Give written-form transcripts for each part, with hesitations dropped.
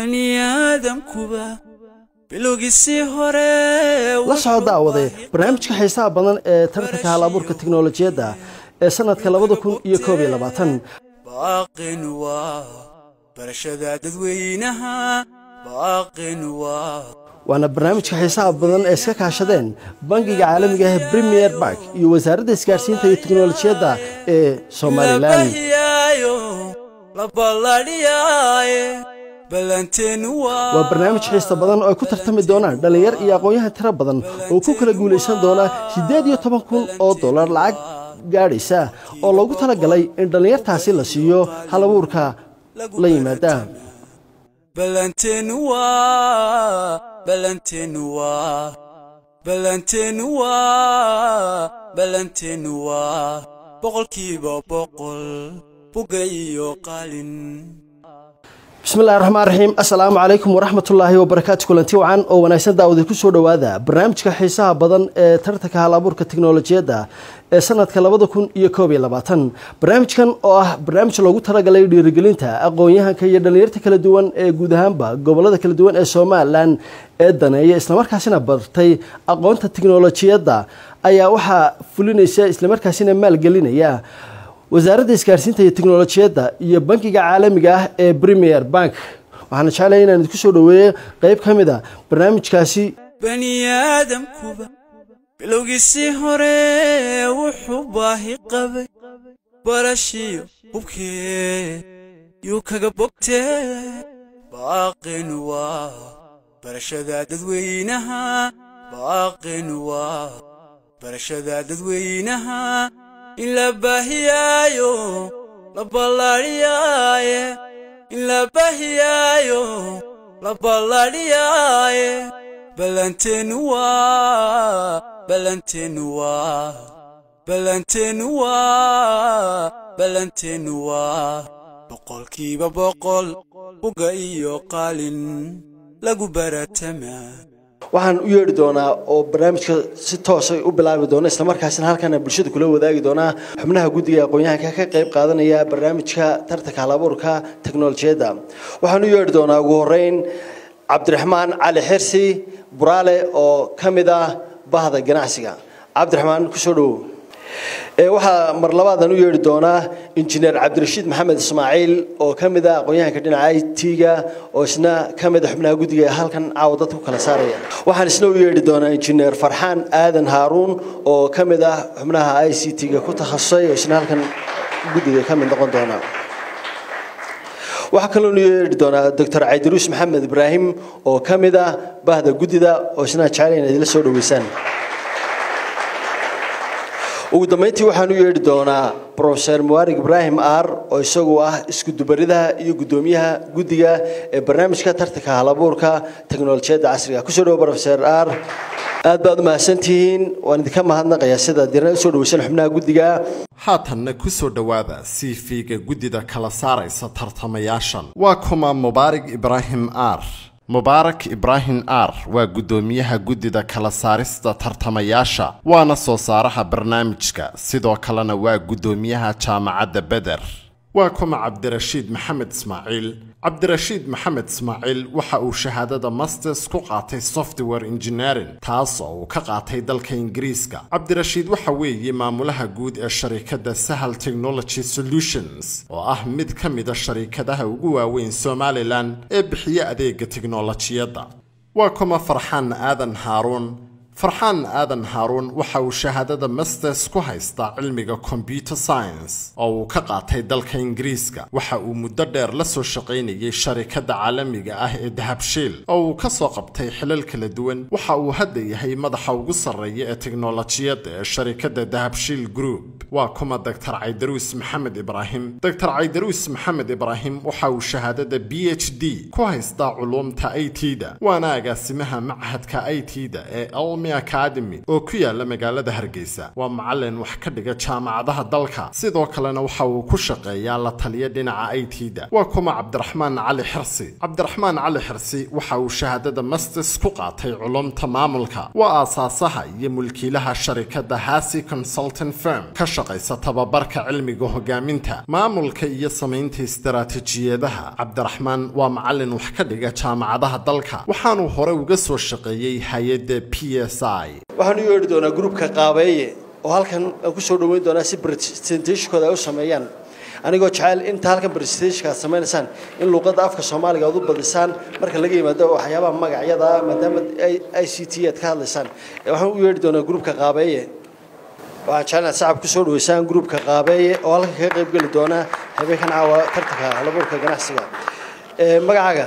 بني آدم كوبا بلوغيسي هوري la soo daawaday barnaamijka xiisaha badan ee tartanka hal-abuurka tiknoolajiyadda ee sanadka 2021 باقين برشدا ددوينها باقين waana barnaamijka xiisaha badan ee iska kaashadeen bangiga caalamiga ah Premier Bank iyo wasaaradda isgaarsiinta iyo tiknoolajiyadda ee Soomaaliland waa barnaamij xiiso badan oo ay ku tartami doonaan dhalinyar iyo aqoonyahan tiro badan oo ku kala guuleysan doona $18,000 lacag gaadhaysa oo loogu talagalay in dhalinyartaasi la siiyo hal-abuurka la yimaada بلانتينوا boqolkiiba boqol bugayo qalin بسم الله الرحمن الرحيم السلام عليكم ورحمة الله وبركاته كلنتي وعن أو وناسن داودي كسر دوادا برنامج كحيسها بدن ترتك على بورك التكنولوجيا دا سنة كلابد كون يكوبي لباتن برنامج كان برنامج لوجو ترى جلي رجلينتا أقويها كي يدليرت كل دوان جودهم با قبل كل دوان السومال لان الدنا هي إسلامك حسنا برتي أقوانت التكنولوجيا دا أي وحى فلونيسيا إسلامك حسنا مال جلينا يا wasaaradda isgaarsiinta iyo tiknoolajiyadda iyo bangiga caalamiga ah ee Premier Bank waxaan jeclahay inaan idinku soo dhaweeyo qayb kamid ah barnaamijkaasi bani aadam kuba bilowgiisii hore wuxuu baahi qabay barashiyo hubkee yuu kaga bogtee baaqin waa barashada dadweynaha baaqin waa barashada dadweynaha إلا بهيايو لبلارياي إلا بهيايو لبلارياي بلانتينوا بقول كيبا بقول بقايو قالين لغو براتما waxaan u yeeri doonaa oo barnaamijka si toos ah u bilaabi doona isla markaasina halkan bulshada kula wadaagi doona xubnaha guddiga aqoonyahanka ka qayb qaadanaya barnaamijka tartanka hal-abuurka tiknoolajiyadda waxaan u yeeri doonaa ugu horeyn Cabdiraxmaan Cali Xirsi Buraale oo kamid ah bahda ganacsiga Cabdiraxmaan ku soo dhaw waxa mar labaadan u yeeri doonaa injineer Cabdirashiid Maxamed Ismaaciil oo kamid ah aqoonyahanka dhinaca IT-ga oo isna kamid ah xubnaha guddiga halkan caawdad ku kala saaraya waxaan isna u yeeri doonaa injineer Farxaan Aadan Haaruun oo kamid ah xubnaha ICT-ga ku takhasusay oo isna halkan guddiga kamid noqon doona waxa kale oo yeeri doonaa Dr. Caydiruus Maxamed Ibraahim oo kamid ah bahda guddida oo isna jecel inay la soo dhaweysaan ugu dambeyntii waxaan u yeeri doonaa Professor Muwarig Ibrahim Ar oo isagu ah isku dubaridaha iyo gudoomiyaha guddiga ee barnaamijka tartanka hal-abuurka tiknoolajiyadda casriga ku soo dhaw Professor Ar aad baad u mahadsantihiin waan idinka mahadnaqayaa sida diirna soo dhawaysan xubnaha guddiga haatanna ku soo dhawaada CV-ga guddida kala saaraysa tartamayaashan waa kuma Mubarak Ibrahim Ar Mubarak Ibrahim Ar waa gudoomiyaha guddida kala saarista tartamayaasha waana soo saaraha barnaamijka sidoo kalena waa gudoomiyaha jaamacadda Badr waa kuma Cabdirashiid Maxamed Ismaaciil Cabdirashiid Maxamed Ismaaciil waxa uu shahaadada masters ku qaatay software engineering taas oo ka qaatay dalka Ingiriiska Cabdirashiid waxa weeye maamulaha guud ee shirkadda Sahal Technology Solutions oo ah mid ka mid ah shirkadaha ugu waaweyn Somaliland ee bixiya adeegga tiknoolajiyadda waa kuma Farxaan Aadan Haaruun Farxaan Aadan Haaruun waxa uu shahaadada masters ku haystaa cilmiga computer science oo uu ka qaatay dalka Ingiriiska waxa uu muddo dheer la soo shaqaynayay shirkadda caalamiga ah ee Dahabshiil oo uu ka soo qabtay xilal kala duwan waxa uu hadda yahay madaxa ugu sarreeya ee tiknoolajiyadda ee shirkadda Dahabshiil Group waa kuma Dr. Caydiruus Maxamed Ibraahim Dr. Caydiruus Maxamed Ibraahim waxa uu shahaadada PhD ku haystaa culuumta IT-da waana agaasimaha machadka IT-da ee Academy oo ku yaala magaalada Hargeysa waa macallin wax ka dhiga jaamacadaha dalka sidoo kalena waxa uu ku shaqeeyaa la taliye dhinaca IT-da waa kuma Cabdiraxmaan Cali Xirsi Cabdiraxmaan Cali Xirsi waxa uu shahaadada masters ku qaatay culuumta maamulka waa aasaasaha iyo mulkiilaha shirkadda Hasi Consulting Firm ka shaqaysa tababarka cilmiga hogaaminta maamulka iyo samaynta istaraatiijiyadaha. cabdiraxmaan waa macallin wax ka dhiga jaamacadaha dalka waxaanu hore uga soo shaqeeyay hay'adda PSI. waxaan u yeedhi doonaa gruupka qaabeeye oo halkan ku soo dhaweyn doonaa si presentation-kooda ay u sameeyaan anigoo jecel inta halkan presentation-ka sameynaysan in luqadda afka Soomaaliga aad u badisaan marka laga yimaado waxyaabaha magacyada maadaama ICT aad ka hadlaysaan waxaan u yeedhi doonaa gruupka qaabeeye waxaan jecel shacab ku soo dhaweysaan gruupka qaabeeye oo halkan ka qayb gali doona habeenkan caawa tartanka halabuurka ganacsiga magacaaga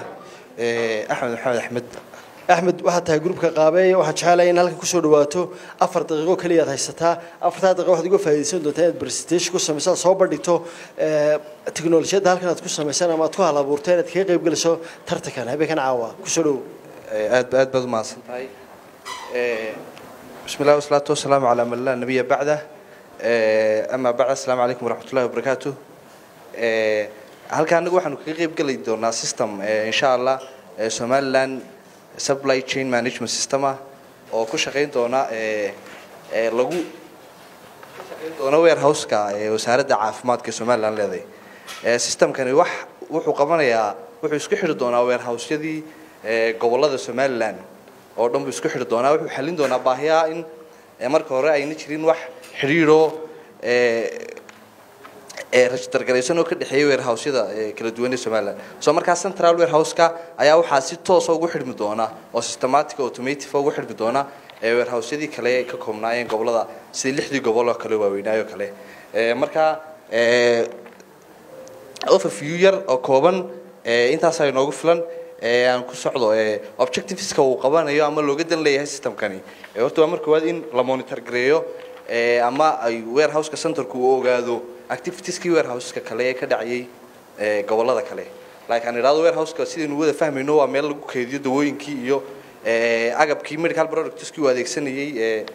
أحمد واحد تاع جروب كقابي واحد شحالين هلك كسر دواتو أفر دقيقة كلية هيستها أفر دقيقة واحد يقول فايدين دوتين برستيش كوسا مثلا صوبر ديتو تكنولوجيا ده هلك نتكوسا مثلا ما تكوها على بورتين تكيق يبقى لسه ترتكن هبي كان عوا كسرو أد بدو ما صنتاي بسم الله والصلاة والسلام على من لا نبي بعده أما بعد السلام عليكم ورحمة الله وبركاته هل كان نقول حنو كيق يبقى ليدورنا سيستم إن شاء الله سومالان supply chain management system oo ku shaqeyn doona lagu shaqeyn doona warehouse-ka wasaaradda caafimaadka Soomaaliland leedahay systemkani wuxuu qabanayaa wuxuu isku xiri doonaa warehouse-yadii gobolada Soomaaliland oo dhan isku xiri doonaa wuxuu xalin doonaa baahiyaha in marka hore ayna jirin wax xiriiro register garaysan oo ka dhaxeeyo warehouse-yada kala duwan ee Soomaaliland soo markaa central warehouse-ka ayaa waxa si toos ah ugu xirmi doona oo systematic automated ugu xirmi doona warehouse-yadii kale ka koobnaayeen gobolada sida 6 gobol oo kale waaweynaayo kale markaa overview yar oo kooban intaas ay noogu filan aan ku socdo objectives-ka uu qabanayo ama looga dan leeyahay systemkani horta marka waa in la monitor gareeyo ama ay warehouse-ka centerku uu ogaado activities-kii warehouse-ka kale ee ka dhacayay gobolada kale like aan iraado warehouse-ka sidii wada fahmayno waa meel lagu keydiyo dawooyinkii iyo agabkii medical products-kii uu adeegsanayay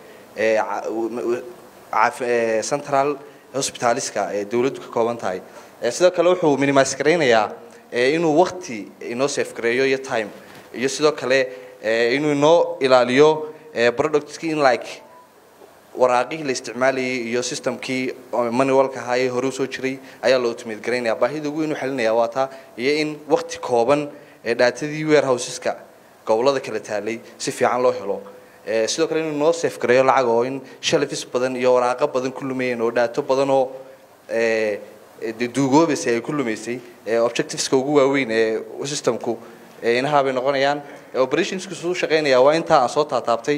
central hospitals-ka dawladdu ka kooban tahay sidoo kale wuxuu minimize gareynayaa inuu waqti inoo save gareeyo iyo time iyo sidoo kale inuu inoo ilaaliyo products-kii in like waraaqihii la isticmaalayay iyo systemkii manualka ahaa hore u soo jiray ayaa loo automate gareynaya baahida ugu inuu xalinayaa waa taa iyo in waqti kooban datadii warehouses-ka gobolada kala taalay si fiican loo helo sidoo kale inuu noo save gareeyo lacag oo in shelfis badan iyo waraaqo badan ku lumayeen oo data badan oo duugoobaysa ay ku lumaysay objectives-ka ugu waaweyn ee systemku inaha bay noqonayaan operations-ku soo shaqeynaya waa inta aan soo taataabtay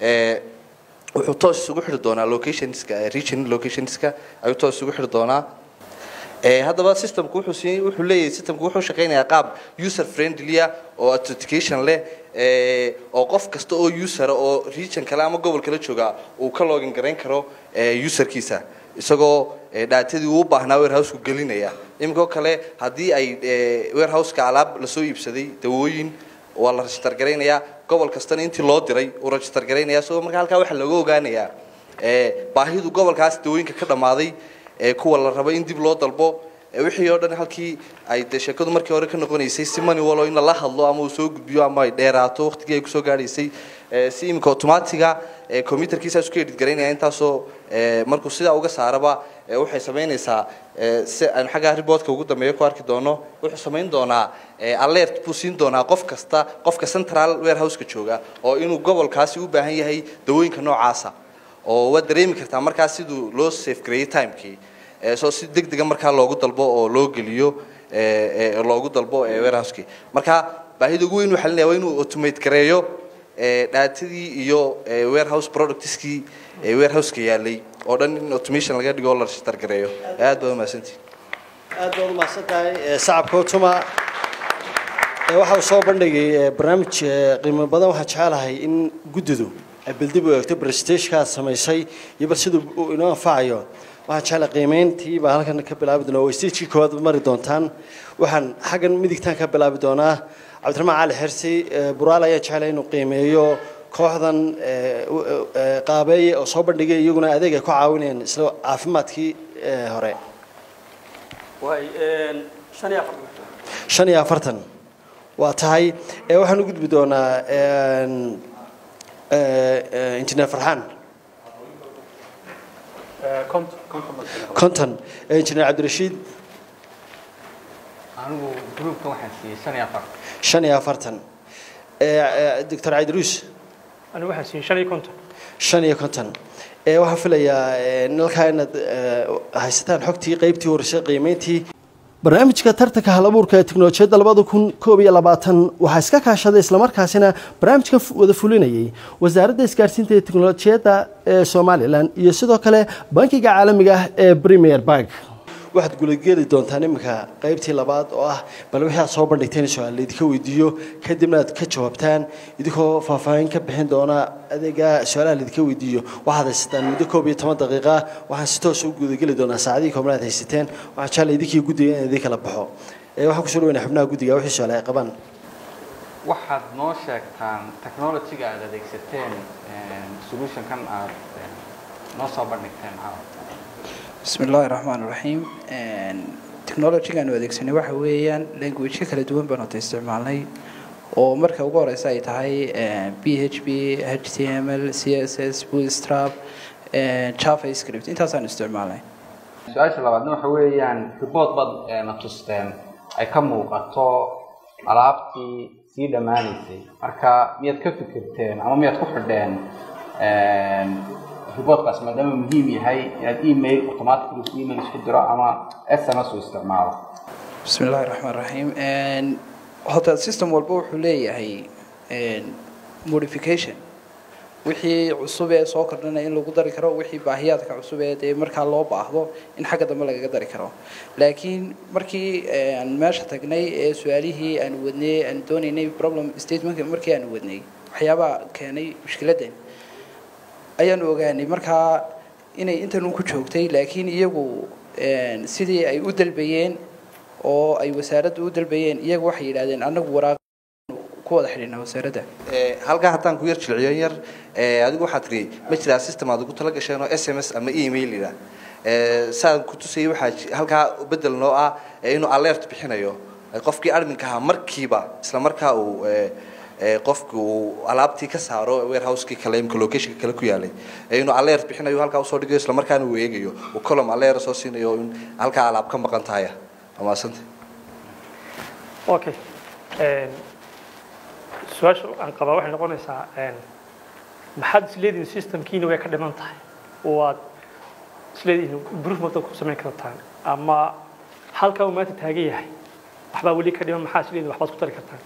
wuxuu toos isugu xiri doonaa locations-ka region locations-ka ayuu toos isugu xiri doonaa haddaba systemku wuxuu leeyahay systemku wuxuu shaqeynayaa qaab user friendly oo authentication leh oo qof kasta oo user oo region kale ama gobol kale jooga uu ka login gareyn karo userkiisa isagoo datadii uu baahnaa warehouse-ku gelinaya imika kale haddii ay warehouse-ka alaab la soo iibsaday dawooyin waa la register gareynayaa gobol kastana intii loo diray uu register gareynayaa soo marka halka waxa lagu ogaanayaa baahidu gobolkaas dawooyinka ka dhamaaday kuwa la rabo in dib loo dalbo wixii oo dhan halkii ay sheekadu markii hore ka noqonaysay si manual in la hadlo ama uu soo gudbiyo ama ay dheeraato waqtigii ay ku soo gaadhaysay si imika automatic computerkiisa isku edit gareynaya intaasoo markuu sidaa uga saaraba waxay sameynaysaa si aan xagga report-ka ugu dambeeyo ku arki doono wuxuu sameyn doonaa alert buu siin doonaa qofka central warehouse-ka jooga oo inuu gobolkaasi u baahan yahay dawooyinka noocaasa oo waa dareemi kartaa markaas siduu loo save gareeyay time-kii soo si degdeg markaa loogu dalbo oo loo geliyo loogu dalbo warehouse-kii marka baahida ugu weyn waxa la inuu automate gareeyo datadii iyo warehouse products-kii warehouse-ka yaalay oo dhan in automation laga dhigo la register gareeyo aad baad u mahadsantahay shacabka tuma waxa uu soo bandhigay barnaamij qiimo badan waxa jecelahay in guddidu ay bildib u eegto presentation-ka samaysay iyo bal sidoo uu inoo anfacayo waxaan jecel qiimeyntii baa halkan ka bilaabi doonaa oo stage koowaad mari doontaan waxaan xagan midigtaan ka bilaabi doonaa cabdiraxmaan cali xirsi buraal ayaa jecel inuu qiimeeyo kooxdan qaabeeye oo soo bandhigay iyaguna adeeg ay ku caawinayaan isla caafimaadkii hore way 45 waa tahay waxaan u gudbi doonaa injineer Farxaan konton injineer cabdirashiid anigu groupka waxaan siiyey 45 doctor Aydruus anigu waxaan siiyey 55 waxaan filayaa nalka inaad haysataan xogtii qaybtii horeysay qiimeyntii barnaamijka tartanka hal-abuurka ee tiknoolajiyadda 2021 waxaa iska kaashaday isla markaasina barnaamijka wada fulinayay wasaaradda isgaarsiinta iyo tiknoolajiyadda ee Soomaaliland iyo sidoo kale bankiga caalamiga ah ee Premier Bank waxaad gulageli doontaan iminka qaybtii labaad oo ah bal wixii aad soo bandhigteen su'aal idinka weydiiyo kadibna aad ka jawaabtaan idinkoo faahfaahin ka bixin doona adeega su'aalaha idinka weydiiyo waxaad haysataan muddo 12 daqiiqo waxaan si toos u gudageli doonaa saacadii koobnaad haysateen waxaan jeclay idinkii guddiga in idin kala baxo waxaan ku soo dhaweynaa xubnaha guddiga wixii su'aal ay qabaan waxaad noo sheegtaan technology-ga aad adeegsateen solution-kan aad noo soo bandhigteen بسم الله الرحمن الرحيم technology gaan adeegsanay waxa weeyaan language kala duwan baan u isticmaalnay oo marka ugu horeysa ay tahay PHP, HTML, CSS, Bootstrap, JavaScript intaas aan isticmaalnay. Su'aasha labaadna waxa weeyaan report bad na tusteen ay ka muuqato alaabtii si dhamaanaysay marka miyaad ka fikirteen ama miyaad ku xidheen reportkaas maadaama muhiim yahay inaad email automatic email isku diro ama SMS u isticmaalo بسم الله الرحمن الرحيم هذا system walba wuxuu leeyahay modification wixii cusub ee soo kordhanay in lagu dari karo wixii baahiyaadka cusub ee marka loo baahdo in xagga dambe laga dari karo laakiin markii aan meesha tagnay ee su'aalihii aan wadnay aan doonaynay problem statement markii aan wadnay waxyaabaha keenay mushkiladan ayaan ogaanay marka inay intan ku joogtay laakiin iyagu sidii ay u dalbayeen oo ay wasaaraddu u dalbayeen iyagu waxay yiraahdeen anagu waraaq ku wada xidhiidhna wasaaradda halka haddaan ku yar jilciyo yar adigu waxaad tiri ma jira system aad ugu tala gasheen oo SMS ama email ila saan ku tusay waxa halka bedel noo ah inuu alert bixinayo qofkii adminka ahaa markiiba isla markaa uu qofku alaabtii ka saaro warehouse-kii kale imka location kale ku yaalay inuu alert bixinayo halka uu soo dhigayo isla markaana uu eegayo oo column alert soo siinayo in halka alaab ka maqan tahay ama asante okay su'aasha aan qabaa waxay noqonaysaa maxaad isleediin systemkiina way ka dhiman tahay oo aad isleediin improvement ku samayn kartaan ama halka uu maanta taagan yahay waxba wali ka dhiman maxaa isleediin waxbaad ku tari kartaan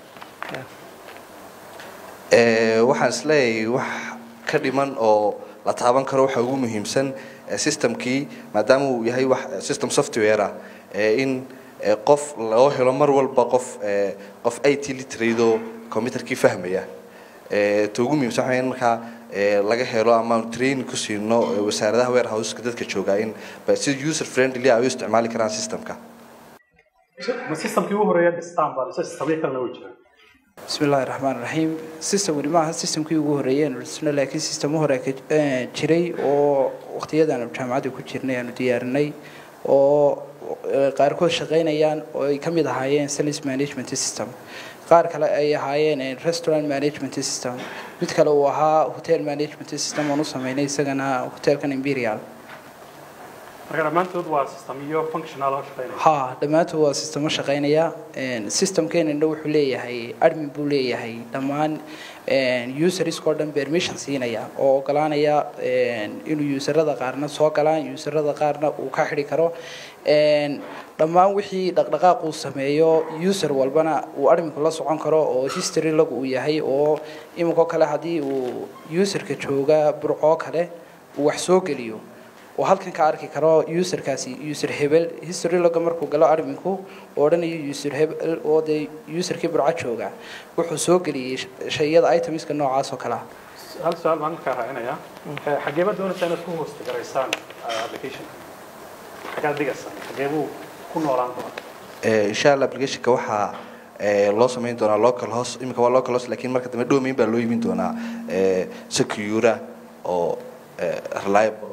waxaan isleeyahay wax ka dhiman oo la taaban karo waxa ugu muhiimsan systemkii maadaama uu yahay wax system software ah in qof loo helo mar walba qof IT literate computerkii fahmaya ugu muhiimsan waxa marka laga helo ama training ku siino wasaaradaha warehouse-ka dadka jooga in si user friendly ay u isticmaali karaan systemka systemkii ugu horeeya dhistaan baa systemka kale loo jeedaa بسم الله الرحمن الرحيم system wali ma aha systemkii ugu horeeyay rusna laakiin system hore ka jiray oo waqtiyadan jaamacadda ku jirnay aanu diyaarinay oo qaarkood shaqeynayaan oo ay kamid ahaayeen sales management system qaar kale ay ahaayeen restaurant management system mid kale uu ahaa hotel management system oo sameeynay isagana hotelkan Imperial marka dhamaantood waa system iyo functional shaqeynaya ha dhamaantood waa system shaqeynaya systemkeena wuxuu leeyahay admin buu leeyahay dhamaan users oo dhan permission siinaya oo ogolaanaya inuu userada qaarna soo galaan userada qaarna uu ka xiri karo dhamaan wixii dhaqdhaqaaq uu sameeyo user walbana uu adminku la socon karo oo history lagu uu yahay oo iminka kale hadii uu userka jooga burco kale uu wax soo geliyo oo halkan ka arki karo userkaasi user hebel history laga markuu galo adminku oo dhan user hebel oo de userkii burco jooga wuxuu soo geliyay shayada itemska noocaas oo kala hal su'aal baan ka raacinayaa xageeba doonaysaa inaad ku host garaysaan application xagaad digaysaa xageebuu ku noolaan doonaa insha Allah application-ka waxa loo sameyn doonaa local host imika waa local host laakiin marka dambe domain baa loo yimin doonaa secure oo reliable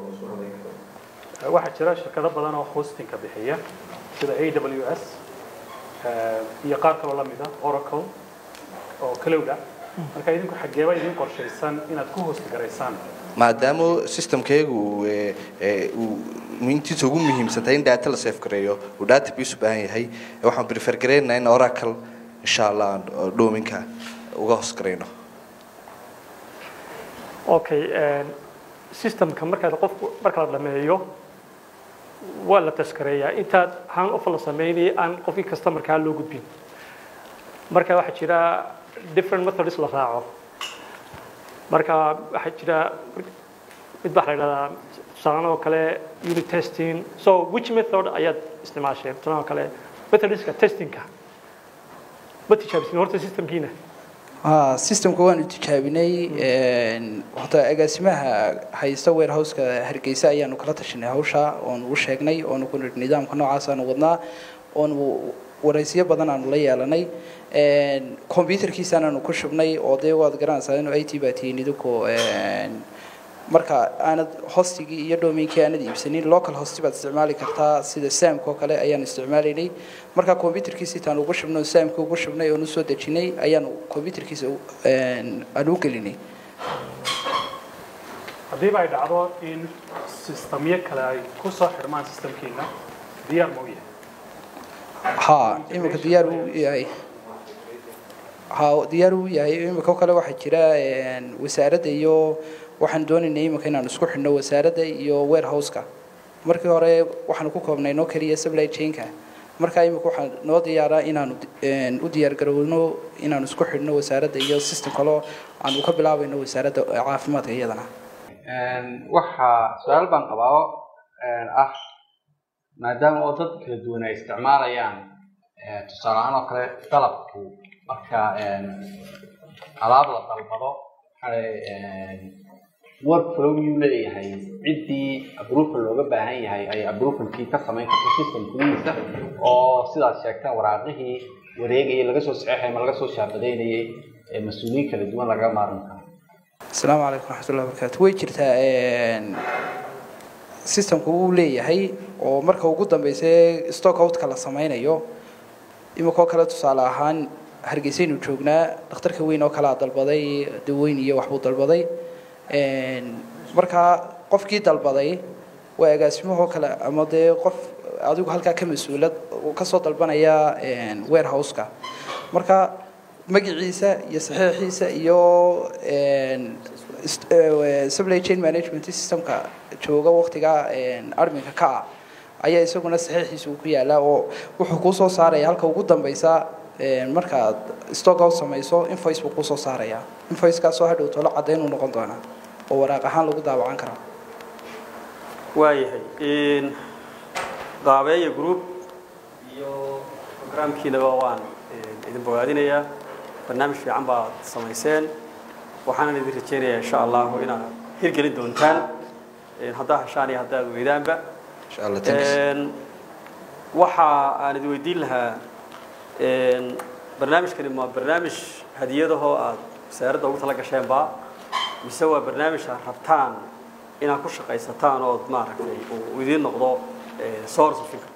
waxaa jira shirkado badan oo hosting-ka bixiya sida AWS iyo qaar kale oo la mid ah Oracle oo cloud ah marka idinku xageeba idin qorshaysan inaad ku host garaysaan maadaama systemkeegu uu intiisa ugu muhiimsantahay in data la save gareeyo oo database u baahan yahay waxaan prefer gareynaa in Oracle insha Allah doominka uga hoos gareyno. Okay, systemka marka la dhameeyo waa la taskareeyaa inta han of la sameeyay aan qofkii customer-ka loo gudbin. Marka waxa jira different methods la raaco. Marka waxa jira mid baa la yiraahdaa saano kale unit testing. So which method ayaad isticmaasheen? Saano kale methodska testingka. Ma tijaabiseen horta systemkiina? systemku waan tijaabinay waqta agaasimaha haysta warehouse-ka Hargeysa ayaanu kala tashanay hawsha oo uu sheegnay oo uu nidaamka noocaas aan wadnaa oo waraysiyo badan aan la yeelanay computerkiisana aanu ku shubnay oo waad garanaysaa inuu IT baatiinidu ko marka aanad hostigi iyo domain-kii aanad iibsanin local host baad isticmaali kartaa sida SAM-ko kale ayaan isticmaalaynay marka computerkiisa taan ugu shubno SAM-ko ugu shubnay oo soo dejinay ayaan computerkiisa aan u gelinay haddii ay dhacdo in systemyo kale ay ku soo xirmaan systemkiina diyaar ma u yahay imika diyaar u yahay imika kale waxa jira wasaaradda iyo waxaan doonaynay imika inaan isku xidhno wasaaradda iyo warehouse-ka markii hore waxaan ku koobnay noo kaliya supply chain-ka marka imika waxaan noo diyaaraa inaan u diyaar garowno inaan isku xidhno wasaaradda iyo system kale aan ka bilaabayno wasaaradda caafimaadka iyadana waxa su'aal baan qabaa maadaama oo dad kala duwan ay isticmaalayaan tusaale ahaan oo kale dalabku marka alaab la dalbado workflow uu leeyahay cidii approval looga baahan yahay ay approval-kii ka samayn karto system-kiisa oo sidaas sheegtaan waraaqihii wareegayay laga soo saxeexay ma laga soo shaabadeynayay mas'uuliyiin kala duwan laga maaran karo. Assalaamu alaykum warahmatullahi wabarakatuh. way jirtaa systemku uu leeyahay oo marka ugu dambeysay stock out-ka la samaynayo imika kale tusaale ahaan Hargeysa inuu joognaa dhakhtarka weyn oo kala dalbaday daweyn iyo waxbuu dalbaday marka qofkii dalbaday waa agaasimaha kale ama qof adigu halka ka mas'uulad oo ka soo dalbanaya warehouse-ka marka magaciisa iyo saxiixiisa iyo supply chain management system-ka jooga waqtiga admin-ka ka ayaa isaguna saxiixiisa ku yaala oo wuxuu ku soo saaray halka ugu dambaysa marka stock out samayso invoice buu ku soo saaraya invoice-kaas oo hadhow tolo cadeyn u noqon doona oo waraaq ahaan lagu daawacan karo waayahay qaabeeya group iyo programkiina waan idin bogaadinayaa barnaamij fiican baa samayseen waxaan idin rajeynayaa insha Allah inaad hirgelin doontaan hadda hashaan iyo hadda weedaanba insha Allah waxa aan idin weydiin lahaa barnaamijkani ma barnaamij hadiyadaha aad wasaaradda ugu tala gasheen baa mise waa barnaamij aad rabtaan inaad ku shaqaysataan oo maaragtay uu idin noqdo source of income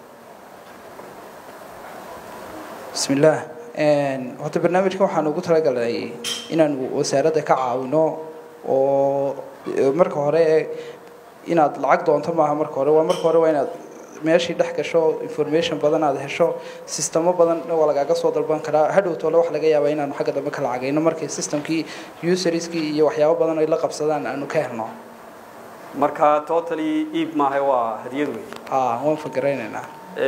bismillah horta barnaamijkan waxaan ugu talagalay inaan wasaaradda ka caawino oo marka hore inaad lacag doonto maaha marka hore waa inaad meeshii dhex gasho information badan aad hesho systemo badan oo lagaga soo dalban karaa hadhow tolo wax laga yaabaa inaan xagga dambe ka lacagayno markii systemkii userskii iyo waxyaabo badan ay la qabsadaan aanu ka helno marka totally iib maahay waa hadiyad weey waan fakaraynaa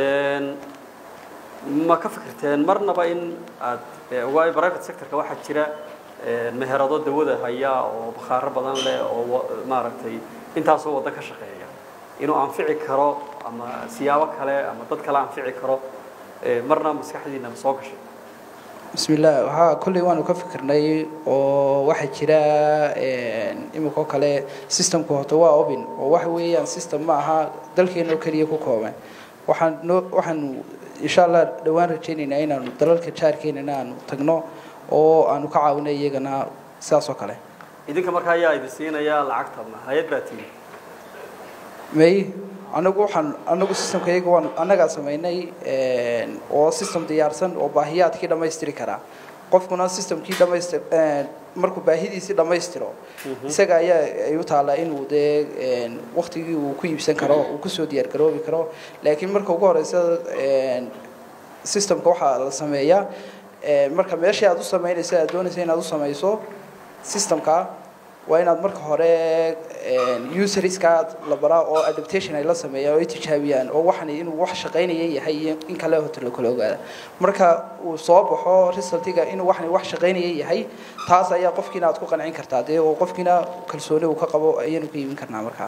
ma ka fikirteen marnaba in aad waa private sector-ka waxa jira meherado dawada haya oo bakhaar badan leh oo maaragtay intaas oo wada ka shaqeeya inuu anfici karo ama siyaabo kale ama dad kale anfici karo marna maskaxdiina soo gashay bismillah waxa kulli waan ka fikirnay oo waxa jira imiko kale systemku horta waa open oo wax weeyaan system ma aha dalkeena kaliya ku kooban waxaan insha Allah dhawaan rajaynaynaa inaan dalalka jaarkeena aan tagno oo aanu ka caawinay iyagana sidaas oo kale idinka markaa ayaa idin siinaya lacagta ma hay'ad baatiin may anagu systemkayga waan anaga sameynay oo system diyaarsan oo baahiyaadkii dhameystiri kara qofkuna systemkii dhamaystir markuu baahidiisii dhamaystiro isaga ayaa ay u taalaa inuu dee waqtigii uu ku iibsan karo uu ku soo diyaar garoobi karo laakiin marka ugu horeysa systemka waxa la sameeyaa marka meeshii aad u sameynayso aad doonayso inaad u sameyso systemka waa inaad marka hore userska la baraa oo adaptation ay la sameeyaan oo ay tijaabiyaan oo waxan inuu wax shaqeynaya yahay in kale hotel kala ogaada marka uu soo baxo resultiga inuu waxan wax shaqeynaya yahay taas ayaa qofkiina aad ku qancin kartaa dee oo qofkiina kalsooni uu ka qabo ayaynu ka iibin karnaa marka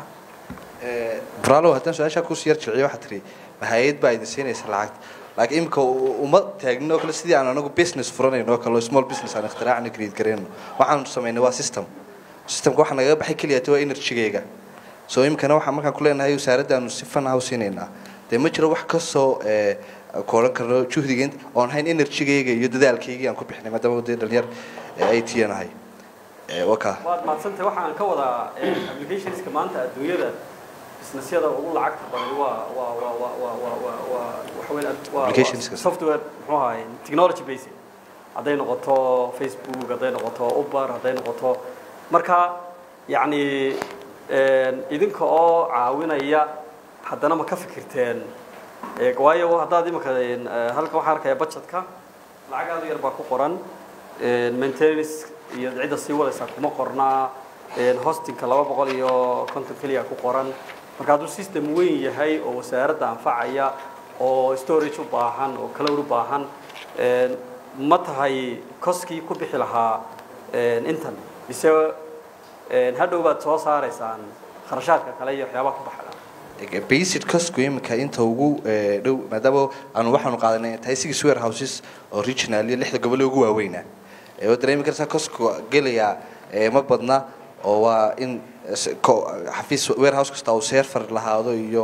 bralo haddaan su-aasha ku siyar jilciyo waxaa tiri hay'ad baa idin siinaysa lacag laakiin imika uma taagno kale sidii aan anagu business furanayno kale small business aan ikhtiraacna create gareyno waxaan sameynay waa systemka waxa naga baxay kaliya waa energy-geyga soo imkana waxa markaan ku leenahay wasaaradda aanu si fan ah u siinayna de ma jiro wax ka soo kooran karno juhdigeent oon hayn energy-geyga iyo dadaalkeyga aan ku bixinay maadaama wadada dhalinyar ay tiinahay waka waad maadsantay waxa aan ka wadaa applicationska maanta adduunyada businessyada ugu lacagta badan waa applicationska software muxuu ahaay technology based hadday noqoto Facebook hadday noqoto Uber hadday noqoto marka yani idinka oo caawinaya haddana ma ka fikirteen waayo haddaad imika halka waxaan arkaya budgetka lacag aad u yar baa ku qoran maintenance iyo cidda sii wadaysa kuma qornaa hostingka 250 kaliya ku qoran marka hadduu system weyn yahay oo wasaaradda anfacaya oo storage u baahan oo cloud u baahan ma tahay koskii ku bixi lahaa intan ise hadhow baad soo saaraysaan kharashaadka kale iyo waxyaabaha ku baxaya basic cost imika inta ugu dhow maadaama aanu waxaanu qaadanay tahay six warehouses oo regional iyo 6 gobol ugu waaweyn oo dareemi kartaa cost-ku gelaya ma badna oo waa in xafiis warehouse kasta uu server lahaado iyo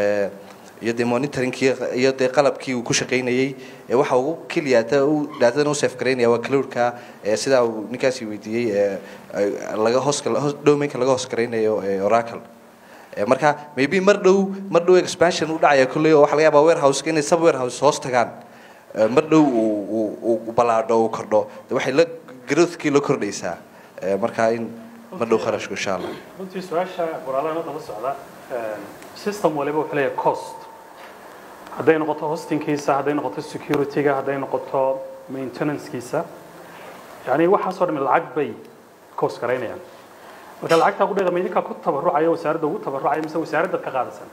de monitoring iyo de qalabkii uu ku shaqeynayay waxa uu kaliya data save gareynaya waa cloud-ka sida uu ninkaasi weydiiyay laga domain-ka laga hoos gareynayo Oracle marka maybe mar dhow expansion u dhacaya kulay oo waxa laga yaabaa warehouse inay sub warehouse hoos tagaan mar dhow uu balaadho uu kordho waxay la growth-kii la kordhaysaa marka in mar dhow kharashku insha Allah runtii su'aasha qoraalada daba socda system waliba wuxuu leeyahay cost hadday noqoto hostingkiisa hadday noqoto security-ga hadday noqoto maintenance-kiisa yani waxaasoo dhan lacag bay cost gareynayaan marka lacagta ku dheeqay idinka ku tabarucayo wasaaradda ugu tabarucayo mise wasaaradda ka qaadasan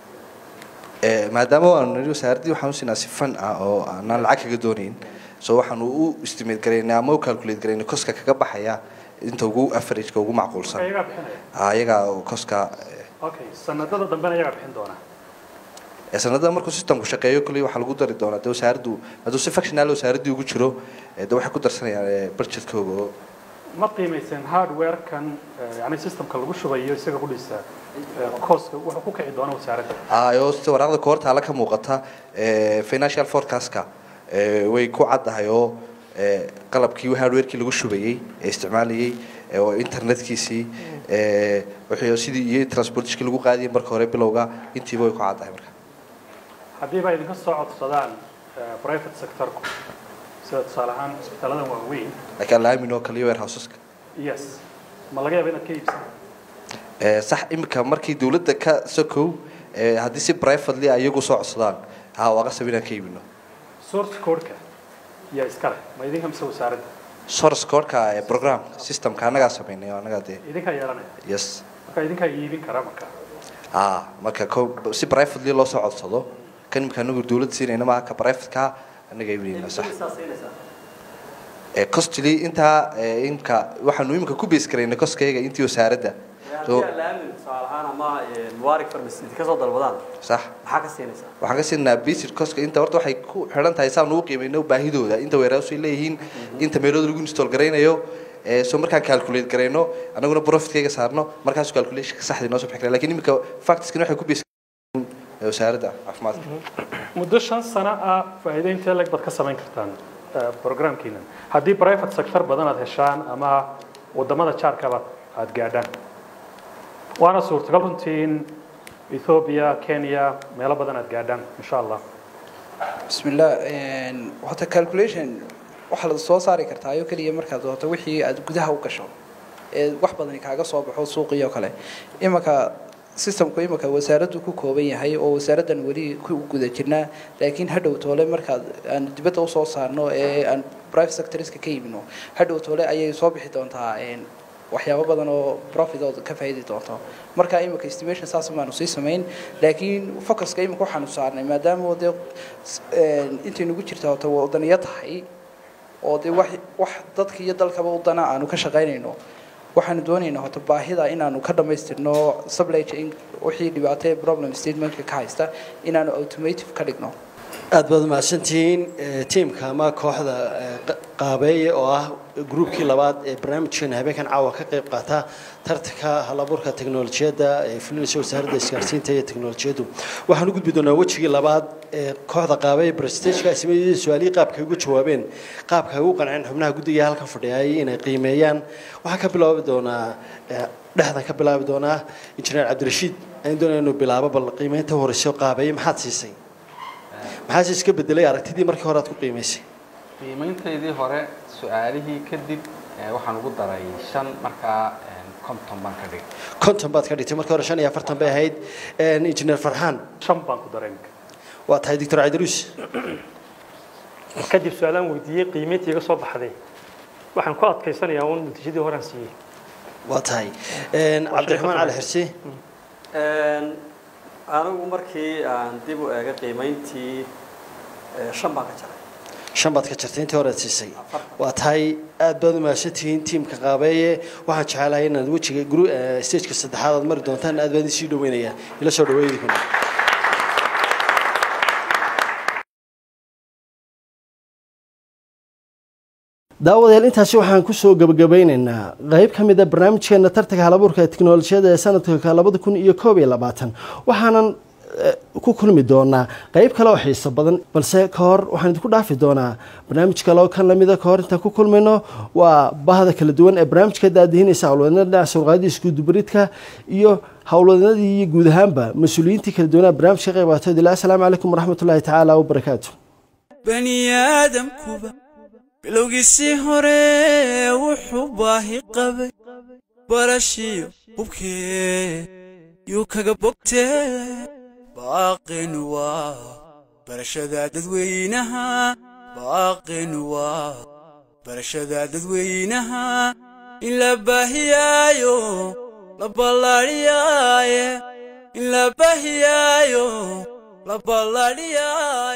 maadaama aan wasaaradii waxaan u siinaa si fan ah oo aan lacag kaga doonayn soo waxaan u estimate gareynaa ama u calculate gareynaa cost-ka kaga baxaya inta ugu average-ka ugu macquulsan ayaga cost-ka okay sanadada dambena ayaga bixin doona sanadada markuu systemku shaqeeyo kulli waxa lagu dari doonaa de wasaaraddu hadduu si functional wasaaradii ugu jiro de waxay ku darsanayaan budgetkooga ma qiimaysan hardware-kan yani systemka lagu shubayo isaga ku dhisa cost wuxuu ku kici doona wasaaradda oo si waraaqda koorta la ka muuqata financial forecast-ka way ku caddahay oo qalabkii hardware-kii lagu shubayay ee isticmaalayay oo internetkiisii wixii sidii iyo transportation lagu qaadiyay marka hore bilowga intiiba way ku caddahay marka haddii ba idinka soo codsadaan private sector-ku sida tusaale ahaan isbitaaladan waaweyn laakiin laaminoo kaliya warehouseska yes ma laga yaaba inaad ka iibsan sax imika markii dawladda ka sokow haddii si privately ayagu soo codsadaan waa qasab inaan ka iibino source code-ka yaa iskale ma idinka mise wasaaradda source code-ka program systemka anagaa sameynay anagaa dee idinkaa yeelanaya yes marka idinkaa iibin kara marka marka si privately loo soo codsado kan imika anagu dawladda siinayna maaha ka private-ka anaga iibinayna sax costly intaa imka waxaanu imika ku base garaynay cost-kayga intii wasaaradda صح waxaan ka siinaa basic cost-ka inta horta waxay ku xiran tahay saan ugu qiimeeyno baahidooda inta warehouse ay leeyihiin inta meelood lagu install gareynayo soo markaan calculate gareyno anaguna profit-kayga saarno markaas calculation-ka saxda inoo soo bixi kara laakiin imika facts-kan waxay ku base wasaaradda caafimaadka muddo 5 sano ah faa'iideynta lag bad ka samayn kartaan programkiina haddii private sector badan aad heshaan ama wadamada jaarka aad gaadhaan وانا صورت قبل تين إثيوبيا كينيا ميلا بدنا تقعدان إن شاء الله بسم الله وحتى calculation waxa la soo saari kartaa ayo kaliya markaad dooto wixii aad gudaha u gasho ee wax badan kaaga soo baxo suuqiyo kale imaka systemku imaka wasaaraddu ku kooban yahay oo wasaaraddan wali ku guda jirnaa laakiin hadhow toole markaad aan dibadda u soo saarno ee aan private sector-iska ka iibino hadhow toole ayay soo bixi doontaa waxyaabo badan oo profit ka faa'iidi doonto marka imika estimation saas maanu sii sameyn laakiin focuska imika waxaanu saarnay maadaama wada intii nagu jirta wadaniya tahay oo de wax dadka iyo dalkaba wadana aanu ka shaqaynayno waxaanu doonaynaa hota baahida inaanu ka dhamaystirno supply chain wixii dhibaatay problem statementka ka haysta inaanu automative ka dhigno aad baad mahadsantihiin teamka ama kooxda qaabeeye oo ah groupkii labaad ee barnaamijkan habeenkan caawa ka qayb qaata tartanka halaburka teknolojiyadda ee fulinaysa wasaaradda isgaarsiinta iyo teknolojiyaddu waxaan u gudbi doonaa wejigii labaad ee kooxda qaabeeye prestige-ka sameeyay su'aalihii qaabka ugu jawaabeen qaabka ugu qanceen xubnaha guddiga halkan fadhiyay inay qiimeeyaan waxaan ka bilaabi doonaa dhexdan ka bilaabi doonaa injineer cabdirashiid aan doonayno inuu bilaabo bal qiimeynta horeysa qaabeeye maxaad siisay maxaa iska bedelay aragtidii markii hore aad ku qiimeysay qiimeyntaydii hore su'aalihii kadib waxaan ugu daray 5 markaa konton baan ka dhigay konton baad ka dhigtay markii hore 5 iyo 40 bay ahayd injineer farxaan 5 baan ku daray waa tahay doctor Aidarus kadib su'aalaan weydiiyay qiimeyntii iga soo baxday waxaan ku adkaysanayaa uun natiijadii hore aan siiyay waa tahay cabdiraxmaan cali xirsi anigu markii aan dib u eegay qiimeyntii 5 baan ka jaray 5 baad ka jartay intii hore siisay waa tahay aad baad u mahadsantihiin teamka qaabeeye waxaan jecelahay inaad wejiga stage-ka saddexaad aad mari doontaan aad baan isii dhaweynayaa ila soo dhaweeyay daawadayaal intaasi waxaan ku soo gabagabeynaynaa qayb ka mid ah barnaamijkeena tartanka halabuurka teknolojiyadda ee sanadka 2021 waxaanan ku kulmi doonaa qayb kale oo xiiso badan balse ka hor waxaan idinku dhaafi doonaa barnaamij kale oo kan lamida ka hor intaan ku kulmayno waa bahda kala duwan ee barnaamijka daadihinaysa howlwadnada dhinaca surqaadii isku dubaridka iyo howlwadnadii iyo guud ahaanba mas-uuliyiintii kala duwanaa barnaamijka qayb qaatay ilaa assalaamu calaykum waraxmatullaahi tacaala wabarakaatu bani aadamkuba bilowgiisii hore wuxuu baahi qabay barashiyo hubkee yuu kaga bogtee baaqin waa barashada dadweynaha baaqin waa barashada dadweynaha in la baahiyaayo la ballaadhiyaaye in la baahiyaayo la ballaadhiyaaye